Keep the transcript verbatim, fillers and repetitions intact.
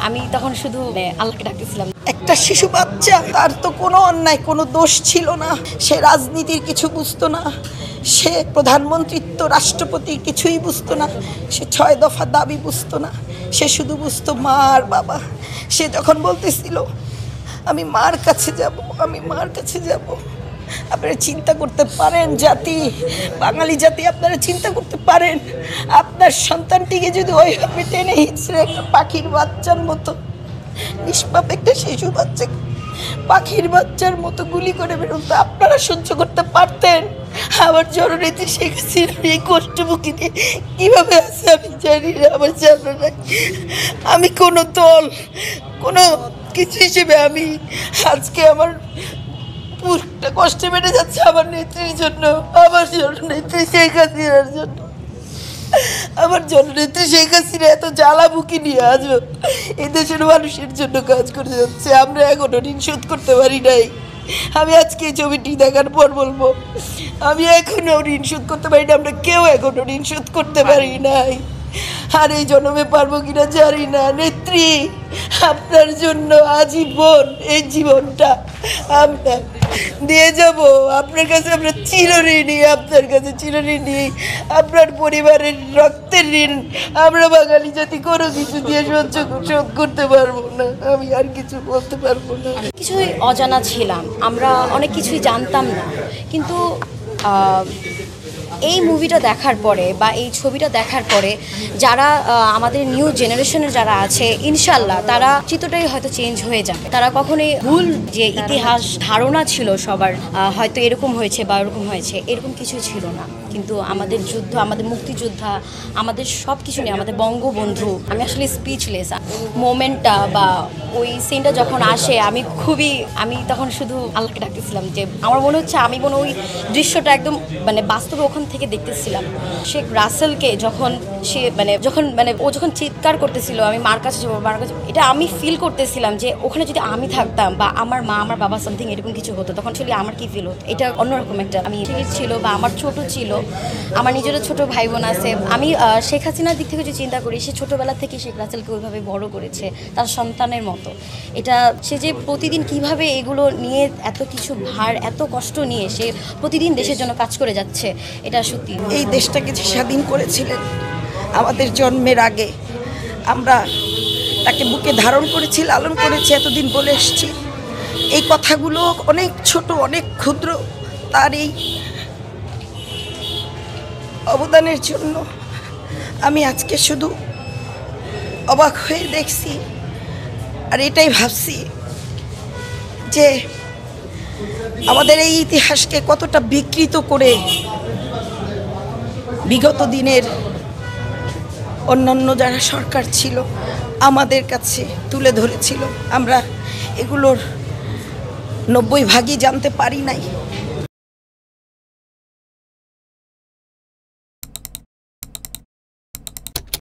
আমি তখন শুধু আল্লাহকে ডাকতেছিলাম। একটা শিশু বাচ্চা, তার তো কোনো অন্যায় কোনো দোষ ছিল না, সে রাজনীতির কিছু বুঝতো না, সে প্রধানমন্ত্রিত্ব রাষ্ট্রপতি কিছুই বুঝতো না, সে ছয় দফা দাবি বুঝতো না, সে শুধু বুঝতো মা আর বাবা। সে যখন বলতেছিল আমি মার কাছে যাব, আমি মার কাছে যাব, আপনারা চিন্তা করতে পারেন জাতি, বাঙালি জাতি আপনারা চিন্তা করতে পারেন আপনার সন্তানটিকে যদি ওইভাবে টেনে হিঁচড়ে একটা পাখির বাচ্চার মতো, নিষ্পাপ একটা শিশু বাচ্চা পাখির বাচ্চার মতো গুলি করে বেরোতো, আপনারা সহ্য করতে পারতেন? আমার জননেত্রী শেখ হাসিনা এই কষ্টমুখী নিয়ে কীভাবে আছে আমি জানি না, আমার জানা নাই। আমি কোনো দল কোনো কিছু হিসেবে আমি আজকে আমার পুরোটা কষ্টে বেড়ে যাচ্ছে আমার নেত্রীর জন্য, আমার জননেত্রী শেখ হাসিনার জন্য। আমার জননেত্রী শেখ হাসিনা এত জ্বালামুখী নিয়ে আজও এই দেশের মানুষের জন্য কাজ করে যাচ্ছে, আমরা এখনো ঋণ শোধ করতে পারি নাই। আমি আজকে এই ছবিটি দেখার পর বলবো আমি এখনো ঋণ শোধ করতে পারি না, আমরা কেউ এখনো ঋণ শোধ করতে পারি নাই। আর এই জন্মে পারবো কিনা জানি না। নেত্রী, আপনার জন্য আজীবন এই জীবনটা আমরা দিয়ে যাব আপনার কাছে, আমরা চিরঋণী, আপনার কাছে চিরঋণী। আপনার পরিবারের রক্তের ঋণ আমরা বাঙালি জাতি কোনো কিছু দিয়ে সহ্য শোধ করতে পারবো না। আমি আর কিছু বলতে পারবো না। কিছুই অজানা ছিলাম, আমরা অনেক কিছুই জানতাম না, কিন্তু এই মুভিটা দেখার পরে বা এই ছবিটা দেখার পরে যারা আমাদের নিউ জেনারেশনের যারা আছে, ইনশাল্লাহ তারা চিত্রটাই হয়তো চেঞ্জ হয়ে যাবে। তারা কখনোই ভুল যে ইতিহাস ধারণা ছিল সবার হয়তো এরকম হয়েছে বা এরকম হয়েছে, এরকম কিছুই ছিল না। কিন্তু আমাদের যুদ্ধ, আমাদের মুক্তিযোদ্ধা, আমাদের সব কিছু নিয়ে, আমাদের বঙ্গবন্ধু, আমি আসলে স্পিচলেস। মোমেন্টটা বা ওই সিনটা যখন আসে আমি খুবই, আমি তখন শুধু আল্লাহকে ডাকতেছিলাম যে আমার মনে হচ্ছে আমি মনে ওই দৃশ্যটা একদম মানে বাস্তবে ওখান থেকে দেখতেছিলাম। শেখ রাসেলকে যখন সে মানে যখন মানে ও যখন চিৎকার করতেছিল আমি মার কাছে যাবো, মার কাছে, এটা আমি ফিল করতেছিলাম যে ওখানে যদি আমি থাকতাম বা আমার মা আমার বাবা সামথিং এরকম কিছু হতো, তখন আসলে আমার কি ফিল হতো, এটা অন্যরকম একটা। আমি ছিল বা আমার ছোট ছিল, আমার নিজেরও ছোট ভাই বোন আছে। আমি শেখ হাসিনার দিক থেকে যদি চিন্তা করি, সে ছোটোবেলা থেকে শেখ রাসেলকে ওইভাবে বড় করেছে তার সন্তানের মতো। এটা সে যে প্রতিদিন কিভাবে এগুলো নিয়ে এত কিছু ভার, এত কষ্ট নিয়ে সে প্রতিদিন দেশের জন্য কাজ করে যাচ্ছে, এটা সত্যি। এই দেশটাকে যে স্বাধীন করেছিলেন আমাদের জন্মের আগে, আমরা তাকে বুকে ধারণ করেছি, লালন করেছি, এতদিন বলে এসছি। এই কথাগুলো অনেক ছোট, অনেক ক্ষুদ্র, তার এই অবদানের জন্য আমি আজকে শুধু অবাক হয়ে দেখছি আর এটাই ভাবছি যে আমাদের এই ইতিহাসকে কতটা বিকৃত করে বিগত দিনের অন্যান্য যারা সরকার ছিল আমাদের কাছে তুলে ধরেছিল। আমরা এগুলোর নব্বই ভাগই জানতে পারি নাই।